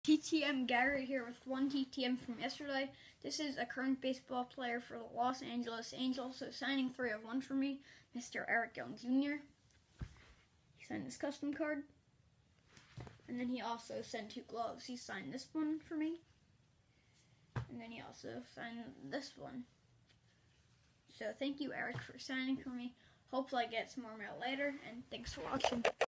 ttmgary here with one TTM from yesterday. This is a current baseball player for the Los Angeles Angels, so signing 3 of 1 for me, Mr. Eric Young Jr. He signed this custom card. And then he also sent 2 gloves. He signed this one for me. And then he also signed this one. So thank you, Eric, for signing for me. Hopefully I get some more mail later, and thanks for watching.